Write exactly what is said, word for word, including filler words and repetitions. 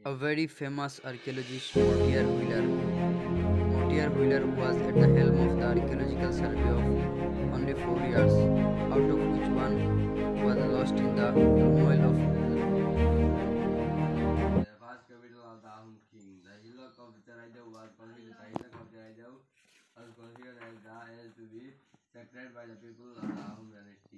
A very famous archaeologist, Mortier Wheeler. Mortier Wheeler was at the helm of the archaeological survey of only four years, out of which one was lost in the turmoil of The first capital of the Ahom king. The hillock of Charaidaw was considered the hillock of Charaidaw was considered as the as to be sacred by the people of the Ahom dynasty.